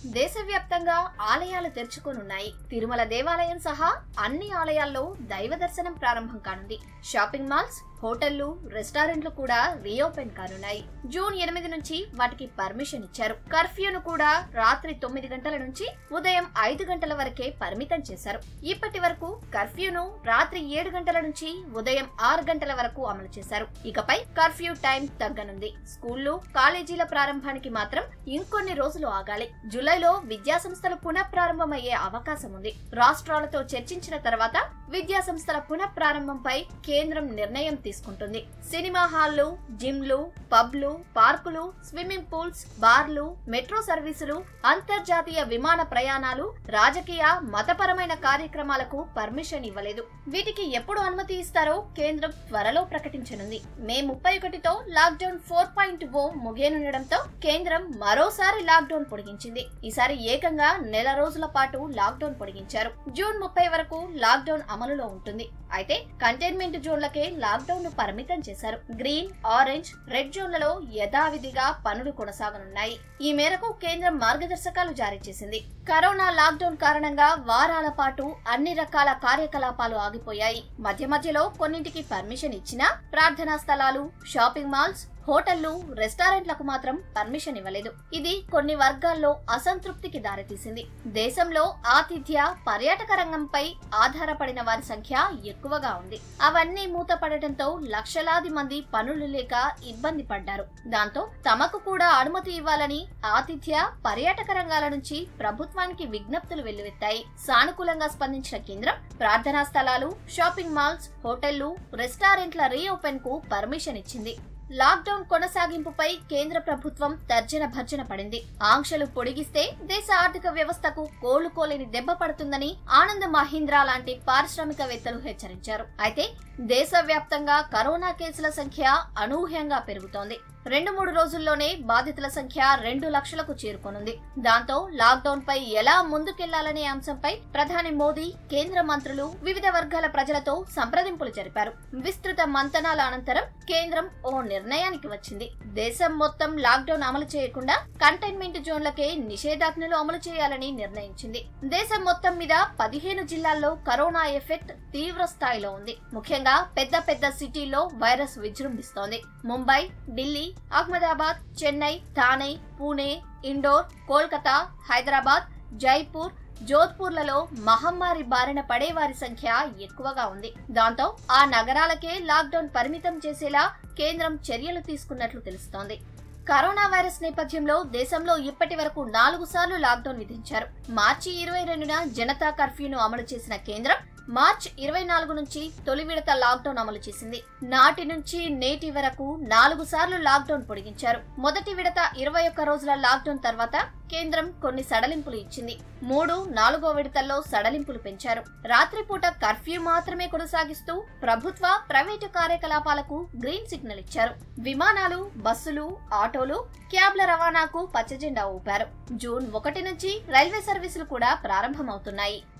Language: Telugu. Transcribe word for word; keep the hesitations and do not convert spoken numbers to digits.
దేశవ్యాప్తంగా ఆలయాలు తెరుచుకోనున్నాయి. తిరుమల దేవాలయం సహా అన్ని ఆలయాల్లో దైవ దర్శనం ప్రారంభం కానుంది. షాపింగ్ మాల్స్, హోటళ్లు, రెస్టారెంట్లు కూడా రీఓపెన్ కానున్నాయి. జూన్ ఎనిమిది నుంచి వాటికి పర్మిషన్ ఇచ్చారు. కర్ఫ్యూను కూడా రాత్రి తొమ్మిది గంటల నుంచి ఉదయం ఐదు గంటల వరకే పరిమితం చేశారు. ఇప్పటి వరకు కర్ఫ్యూను రాత్రి ఏడు గంటల నుంచి ఉదయం ఆరు గంటల వరకు అమలు చేశారు. ఇకపై కర్ఫ్యూ టైం తగ్గనుంది. స్కూళ్లు, కాలేజీల ప్రారంభానికి మాత్రం ఇంకొన్ని రోజులు ఆగాలి. జూలైలో విద్యా సంస్థలు పునఃప్రారంభమయ్యే అవకాశం ఉంది. రాష్ట్రాలతో చర్చించిన తర్వాత విద్యా సంస్థల పునఃప్రారంభంపై కేంద్రం నిర్ణయం తీసుకుంటుంది. సినిమా హాళ్లు, జిమ్లు, పబ్లు, పార్కులు, స్విమ్మింగ్ పూల్స్, బార్లు, మెట్రో సర్వీసులు, అంతర్జాతీయ విమాన ప్రయాణాలు, రాజకీయ, మతపరమైన కార్యక్రమాలకు పర్మిషన్ ఇవ్వలేదు. వీటికి ఎప్పుడు అనుమతి ఇస్తారో కేంద్రం త్వరలో ప్రకటించనుంది. మే ముప్పై ఒకటితో లాక్డౌన్ ఫోర్ పాయింట్ ఓ ముగియనుండటంతో కేంద్రం మరోసారి లాక్డౌన్ పొడిగించింది. ఈసారి ఏకంగా నెల రోజుల పాటు లాక్డౌన్ పొడిగించారు. జూన్ ముప్పై వరకు లాక్డౌన్ అమలులో ఉంటుంది. అయితే కంటైన్మెంట్ జోన్లకే లాక్డౌన్ ను పరిమితం చేశారు. గ్రీన్, ఆరెంజ్, రెడ్ జోన్లలో యథావిధిగా పనులు కొనసాగనున్నాయి. ఈ మేరకు కేంద్రం మార్గదర్శకాలు జారీ చేసింది. కరోనా లాక్డౌన్ కారణంగా వారాల పాటు అన్ని రకాల కార్యకలాపాలు ఆగిపోయాయి. మధ్య మధ్యలో కొన్నింటికి పర్మిషన్ ఇచ్చినా ప్రార్థనా స్థలాలు, షాపింగ్ మాల్స్, హోటళ్లు, రెస్టారెంట్లకు మాత్రం పర్మిషన్ ఇవ్వలేదు. ఇది కొన్ని వర్గాల్లో అసంతృప్తికి దారితీసింది. దేశంలో ఆతిథ్య, పర్యాటక రంగంపై ఆధారపడిన వారి సంఖ్య ఎక్కువగా ఉంది. అవన్నీ మూతపడటంతో లక్షలాది మంది పనులు లేక ఇబ్బంది పడ్డారు. దాంతో తమకు కూడా అనుమతి ఇవ్వాలని ఆతిథ్య, పర్యాటక రంగాల నుంచి ప్రభుత్వానికి విజ్ఞప్తులు వెల్లువెత్తాయి. సానుకూలంగా స్పందించిన కేంద్రం ప్రార్థనా స్థలాలు, షాపింగ్ మాల్స్, హోటళ్లు, రెస్టారెంట్ల రీఓపెన్ కు పర్మిషన్ ఇచ్చింది. లాక్డౌన్ కొనసాగింపుపై కేంద్ర ప్రభుత్వం తర్జన భర్జన పడింది. ఆంక్షలు పొడిగిస్తే దేశ ఆర్థిక వ్యవస్థకు కోలుకోలేని దెబ్బ పడుతుందని ఆనంద్ మహీంద్రా లాంటి పారిశ్రామికవేత్తలు హెచ్చరించారు. అయితే దేశవ్యాప్తంగా కరోనా కేసుల సంఖ్య అనూహ్యంగా పెరుగుతోంది. రెండు మూడు రోజుల్లోనే బాధితుల సంఖ్య రెండు లక్షలకు చేరుకోనుంది. దాంతో లాక్డౌన్ పై ఎలా ముందుకెళ్లాలనే అంశంపై ప్రధాని మోదీ, కేంద్ర మంత్రులు వివిధ వర్గాల ప్రజలతో సంప్రదింపులు జరిపారు. విస్తృత మంతనాల అనంతరం కేంద్రం ఓ నిర్ణయానికి వచ్చింది. దేశం మొత్తం లాక్డౌన్ అమలు చేయకుండా కంటైన్మెంట్ జోన్లకే నిషేధాజ్ఞలు అమలు చేయాలని నిర్ణయించింది. దేశం మొత్తం మీద పదిహేను జిల్లాల్లో కరోనా ఎఫెక్ట్ తీవ్ర స్థాయిలో ఉంది. ముఖ్యంగా పెద్ద పెద్ద సిటీల్లో వైరస్ విజృంభిస్తోంది. ముంబై, ఢిల్లీ, అహ్మదాబాద్, చెన్నై, థానే, పూణే, ఇండోర్, కోల్కతా, హైదరాబాద్, జైపూర్, జోధ్పూర్లలో మహమ్మారి బారిన పడేవారి సంఖ్య ఎక్కువగా ఉంది. దాంతో ఆ నగరాలకే లాక్డౌన్ పరిమితం చేసేలా కేంద్రం చర్యలు తీసుకున్నట్లు తెలుస్తోంది. కరోనా వైరస్ నేపథ్యంలో దేశంలో ఇప్పటి వరకు నాలుగు సార్లు లాక్డౌన్ విధించారు. మార్చి ఇరవై రెండున జనతా కర్ఫ్యూను అమలు చేసిన కేంద్రం మార్చి ఇరవై నాలుగు నుంచి తొలి విడత లాక్డౌన్ అమలు చేసింది. నాటి నుంచి నేటి వరకు నాలుగు సార్లు లాక్డౌన్ పొడిగించారు. మొదటి విడత ఇరవై ఒక్క రోజుల లాక్డౌన్ తర్వాత కేంద్రం కొన్ని సడలింపులు ఇచ్చింది. మూడు, నాలుగో విడతల్లో సడలింపులు పెంచారు. రాత్రిపూట కర్ఫ్యూ మాత్రమే కొనసాగిస్తూ ప్రభుత్వ, ప్రైవేటు కార్యకలాపాలకు గ్రీన్ సిగ్నల్ ఇచ్చారు. విమానాలు, బస్సులు, ఆటోలు, క్యాబ్ల రవాణాకు పచ్చజెండా ఊపారు. జూన్ ఒకటి నుంచి రైల్వే సర్వీసులు కూడా ప్రారంభమవుతున్నాయి.